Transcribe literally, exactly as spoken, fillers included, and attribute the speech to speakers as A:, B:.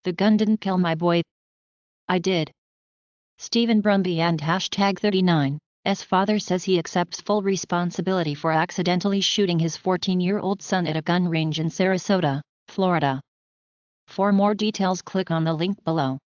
A: The gun didn't kill my boy. I did. Stephen Brumby and hashtag thirty-nine. S father says he accepts full responsibility for accidentally shooting his fourteen-year-old son at a gun range in Sarasota, Florida. For more details, click on the link below.